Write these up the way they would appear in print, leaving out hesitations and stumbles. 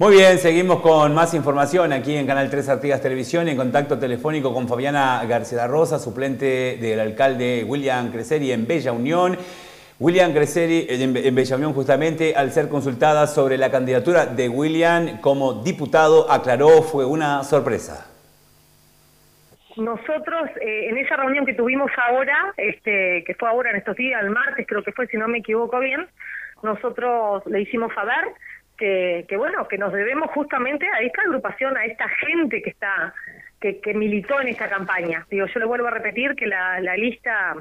Muy bien, seguimos con más información aquí en Canal 3 Artigas Televisión, en contacto telefónico con Fabiana García Rosa, suplente del alcalde William Creseri en Bella Unión. William Creseri en Bella Unión, justamente, al ser consultada sobre la candidatura de William como diputado, aclaró fue una sorpresa. Nosotros, en esa reunión que tuvimos ahora, que fue ahora en estos días, el martes creo que fue, si no me equivoco bien, nosotros le hicimos saber que bueno, que nos debemos justamente a esta agrupación, a esta gente que militó en esta campaña. Digo, yo le vuelvo a repetir que la lista,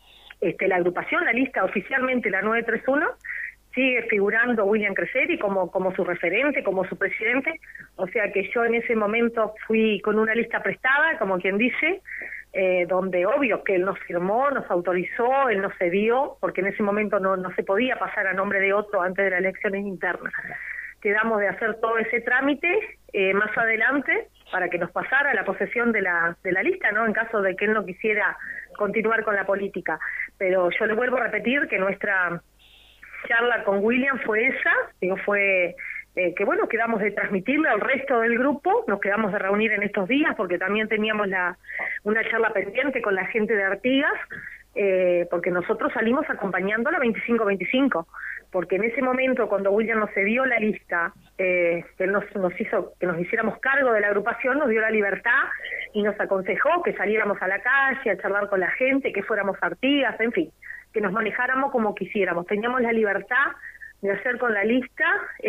la agrupación, la lista oficialmente, la 931, sigue figurando William Creseri como su referente, como su presidente, o sea que yo en ese momento fui con una lista prestada, como quien dice, donde obvio que él nos firmó, nos autorizó, él nos cedió, porque en ese momento no se podía pasar a nombre de otro antes de las elecciones internas. Quedamos de hacer todo ese trámite más adelante para que nos pasara la posesión de la lista, ¿no? En caso de que él no quisiera continuar con la política. Pero yo le vuelvo a repetir que nuestra charla con William fue esa, fue que bueno, quedamos de transmitirle al resto del grupo, nos quedamos de reunir en estos días porque también teníamos una charla pendiente con la gente de Artigas, porque nosotros salimos acompañando la 25-25, porque en ese momento cuando William nos cedió la lista, que él nos hizo que nos hiciéramos cargo de la agrupación, nos dio la libertad y nos aconsejó que saliéramos a la calle a charlar con la gente, que fuéramos a Artigas, en fin, que nos manejáramos como quisiéramos. Teníamos la libertad de hacer con la lista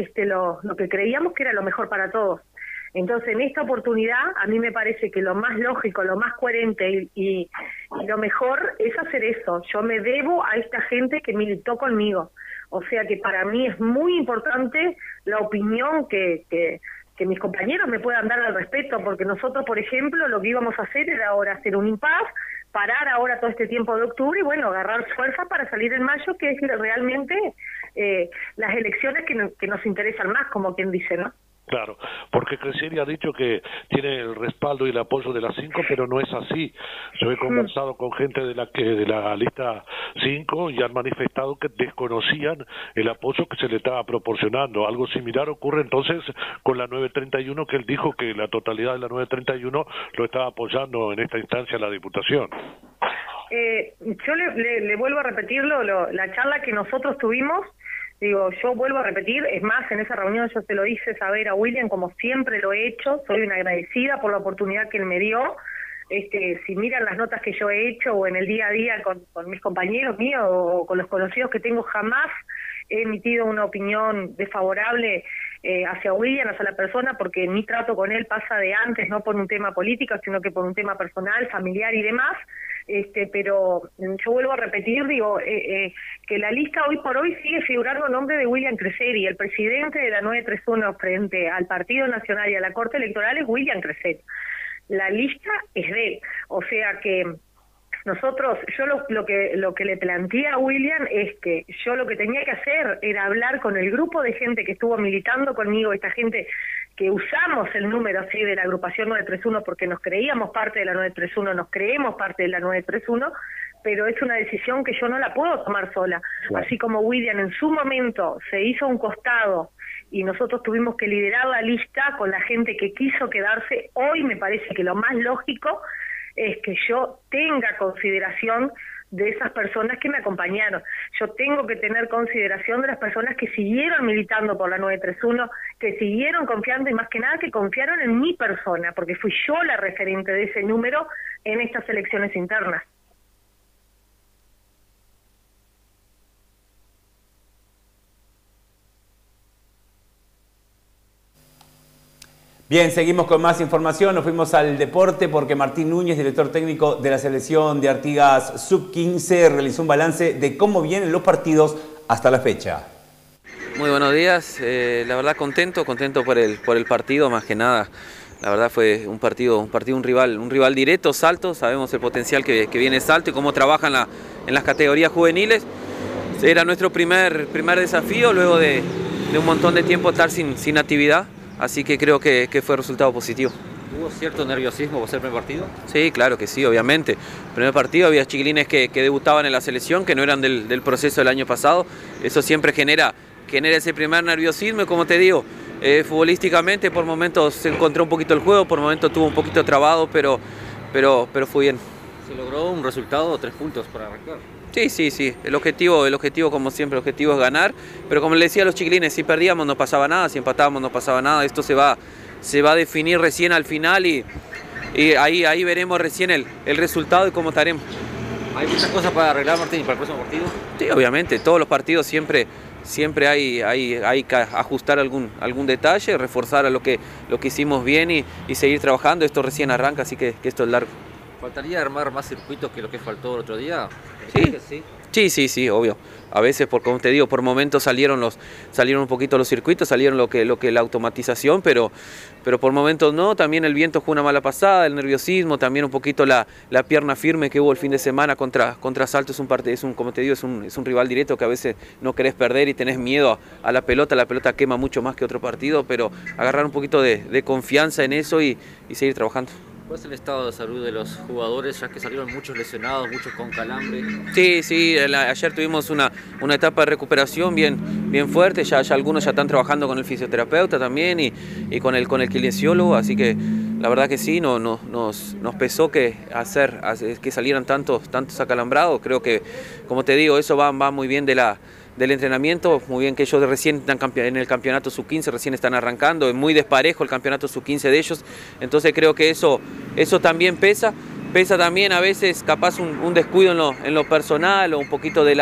lo que creíamos que era lo mejor para todos. Entonces, en esta oportunidad, a mí me parece que lo más lógico, lo más coherente y lo mejor es hacer eso. Yo me debo a esta gente que militó conmigo. O sea que para mí es muy importante la opinión que mis compañeros me puedan dar al respecto, porque nosotros, por ejemplo, lo que íbamos a hacer era ahora hacer un impasse, parar ahora todo este tiempo de octubre y bueno, agarrar fuerza para salir en mayo, que es realmente las elecciones que nos interesan más, como quien dice, ¿no? Claro, porque Creseri ha dicho que tiene el respaldo y el apoyo de las 5, pero no es así. Yo he conversado con gente de la lista 5 y han manifestado que desconocían el apoyo que se le estaba proporcionando. Algo similar ocurre entonces con la 931, que él dijo que la totalidad de la 931 lo estaba apoyando en esta instancia la Diputación. Yo le vuelvo a repetirlo, la charla que nosotros tuvimos. Digo, yo vuelvo a repetir, es más, en esa reunión yo se lo hice saber a William, como siempre lo he hecho, soy una agradecida por la oportunidad que él me dio. Si miran las notas que yo he hecho o en el día a día con mis compañeros míos o con los conocidos que tengo, jamás he emitido una opinión desfavorable hacia William, hacia la persona, porque mi trato con él pasa de antes, no por un tema político, sino que por un tema personal, familiar y demás. Pero yo vuelvo a repetir, digo, que la lista hoy por hoy sigue figurando el nombre de William Creseri. El presidente de la 931 frente al Partido Nacional y a la Corte Electoral es William Creseri. La lista es de él, o sea que nosotros, yo lo que le planteé a William es que yo lo que tenía que hacer era hablar con el grupo de gente que estuvo militando conmigo, esta gente que usamos el número así de la agrupación 931 porque nos creíamos parte de la 931, nos creemos parte de la 931, pero es una decisión que yo no la puedo tomar sola. Claro. Así como William en su momento se hizo a un costado y nosotros tuvimos que liderar la lista con la gente que quiso quedarse, hoy me parece que lo más lógico es que yo tenga consideración de esas personas que me acompañaron. Yo tengo que tener consideración de las personas que siguieron militando por la 931, que siguieron confiando y más que nada que confiaron en mi persona, porque fui yo la referente de ese número en estas elecciones internas. Bien, seguimos con más información. Nos fuimos al deporte porque Martín Núñez, director técnico de la selección de Artigas Sub-15, realizó un balance de cómo vienen los partidos hasta la fecha. Muy buenos días, la verdad contento por el partido, más que nada. La verdad fue un rival directo, Salto. Sabemos el potencial que viene Salto y cómo trabaja en las categorías juveniles. Era nuestro primer desafío luego de un montón de tiempo estar sin actividad. Así que creo que fue resultado positivo. ¿Hubo cierto nerviosismo por ser primer partido? Sí, claro que sí, obviamente. El primer partido había chiquilines que debutaban en la selección, que no eran del proceso del año pasado. Eso siempre genera ese primer nerviosismo y como te digo, Futbolísticamente por momentos se encontró un poquito el juego, por momentos tuvo un poquito trabado, pero fue bien. Se logró un resultado, 3 puntos para arrancar. Sí. El objetivo como siempre, el objetivo es ganar. Pero como le decía a los chiquilines, si perdíamos no pasaba nada, si empatábamos no pasaba nada. Esto se va a definir recién al final y ahí veremos recién el resultado y cómo estaremos. ¿Hay muchas cosas para arreglar, Martín, para el próximo partido? Sí, obviamente, todos los partidos siempre hay que ajustar algún detalle, reforzar a lo que hicimos bien y seguir trabajando. Esto recién arranca, así que esto es largo. ¿Faltaría armar más circuitos que lo que faltó el otro día? Sí, obvio. A veces, como te digo, por momentos salieron un poquito los circuitos, salieron lo que la automatización, pero por momentos no. También el viento jugó una mala pasada, el nerviosismo, también un poquito la pierna firme que hubo el fin de semana contra Salto. Como te digo, es un rival directo que a veces no querés perder y tenés miedo a la pelota. La pelota quema mucho más que otro partido, pero agarrar un poquito de confianza en eso y seguir trabajando. ¿Cuál es el estado de salud de los jugadores, ya que salieron muchos lesionados, muchos con calambre? Sí, ayer tuvimos una etapa de recuperación bien fuerte, ya algunos ya están trabajando con el fisioterapeuta también y con el kinesiólogo, así que la verdad que sí, nos pesó que salieran tantos acalambrados. Creo que, como te digo, eso va muy bien del entrenamiento, muy bien que ellos recién están en el campeonato sub-15, recién están arrancando, es muy desparejo el campeonato sub-15 de ellos, entonces creo que eso también pesa también a veces capaz un descuido en lo personal o un poquito de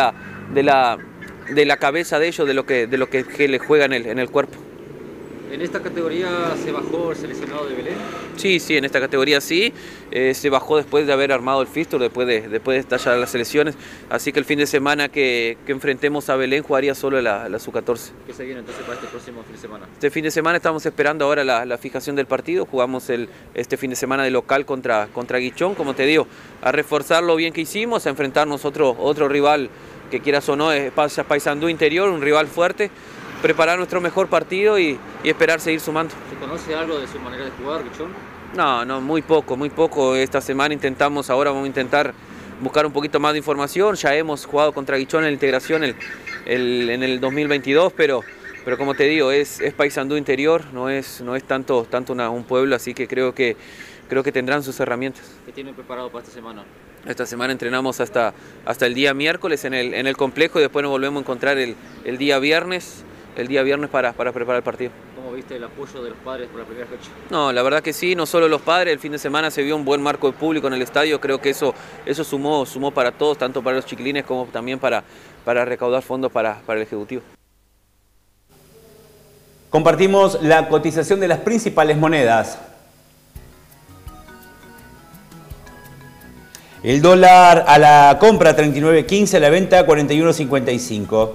la cabeza de ellos, de lo que les juega en el cuerpo. ¿En esta categoría se bajó el seleccionado de Belén? Sí, en esta categoría sí, se bajó después de haber armado el fixture, después de estallar las selecciones, así que el fin de semana que enfrentemos a Belén jugaría solo la sub-14. ¿Qué se viene entonces para este próximo fin de semana? Este fin de semana estamos esperando ahora la fijación del partido, jugamos este fin de semana de local contra Guichón, como te digo, a reforzar lo bien que hicimos, a enfrentarnos otro rival que quieras o no, es Paysandú Interior, un rival fuerte, preparar nuestro mejor partido y esperar seguir sumando. ¿Se conoce algo de su manera de jugar, Guichón? No, muy poco. Esta semana vamos a intentar buscar un poquito más de información. Ya hemos jugado contra Guichón en la integración en el 2022, pero como te digo, es Paysandú Interior, no es tanto un pueblo, así que creo que tendrán sus herramientas. ¿Qué tienen preparado para esta semana? Esta semana entrenamos hasta el día miércoles en el complejo y después nos volvemos a encontrar el día viernes. Para preparar el partido. ¿Cómo viste el apoyo de los padres por la primera fecha? No, la verdad que sí, no solo los padres, el fin de semana se vio un buen marco de público en el estadio, creo que eso sumó para todos, tanto para los chiquilines como también para recaudar fondos para el Ejecutivo. Compartimos la cotización de las principales monedas. El dólar a la compra 39.15, a la venta 41.55.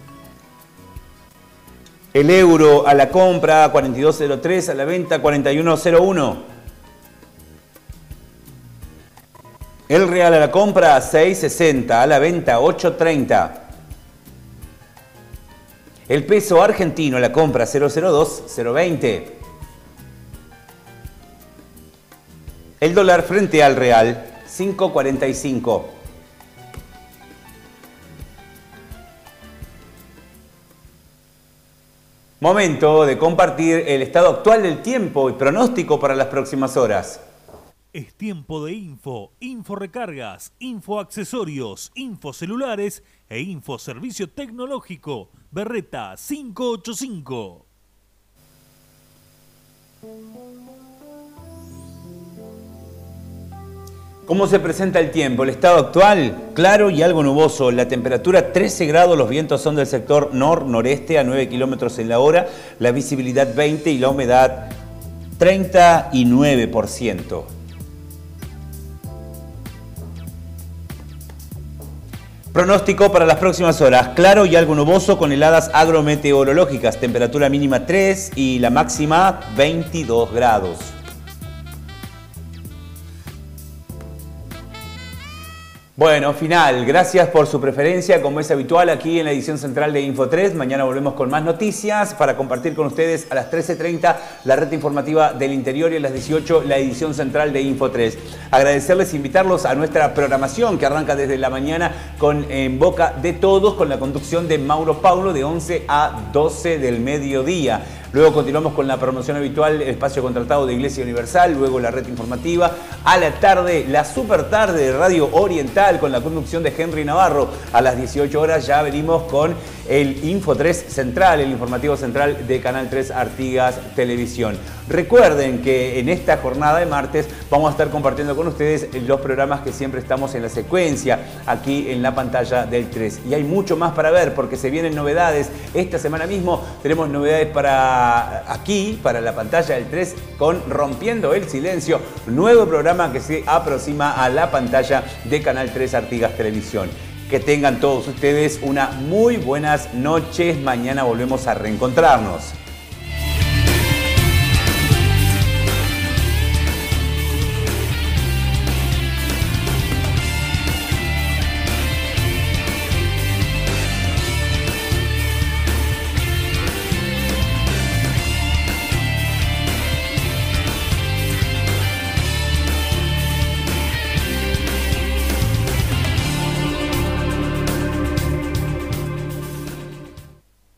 El euro a la compra 42.03, a la venta 41.01. El real a la compra 6.60, a la venta 8.30. El peso argentino a la compra 0.02, 0.20. El dólar frente al real 5.45. Momento de compartir el estado actual del tiempo y pronóstico para las próximas horas. Es tiempo de info recargas, info accesorios, info celulares e info servicio tecnológico. Berreta 585. ¿Cómo se presenta el tiempo? El estado actual, claro y algo nuboso. La temperatura 13 grados, los vientos son del sector nor-noreste a 9 kilómetros en la hora, la visibilidad 20 y la humedad 39%. Pronóstico para las próximas horas, claro y algo nuboso con heladas agrometeorológicas, temperatura mínima 3 y la máxima 22 grados. Bueno, final. Gracias por su preferencia, como es habitual aquí en la edición central de Info 3. Mañana volvemos con más noticias para compartir con ustedes a las 13:30 la red informativa del interior y a las 18 la edición central de Info 3. Agradecerles, invitarlos a nuestra programación que arranca desde la mañana con En Boca de Todos, con la conducción de Mauro Paulo de 11 a 12 del mediodía. Luego continuamos con la promoción habitual, el espacio contratado de Iglesia Universal, luego la red informativa. A la tarde, la super tarde de Radio Oriental con la conducción de Henry Navarro. A las 18 horas ya venimos con el Info 3 Central, el informativo central de Canal 3 Artigas Televisión. Recuerden que en esta jornada de martes vamos a estar compartiendo con ustedes los programas que siempre estamos en la secuencia aquí en la pantalla del 3. Y hay mucho más para ver porque se vienen novedades. Esta semana mismo tenemos novedades para aquí, para la pantalla del 3, con Rompiendo el Silencio, nuevo programa que se aproxima a la pantalla de Canal 3 Artigas Televisión. Que tengan todos ustedes una muy buenas noches. Mañana volvemos a reencontrarnos.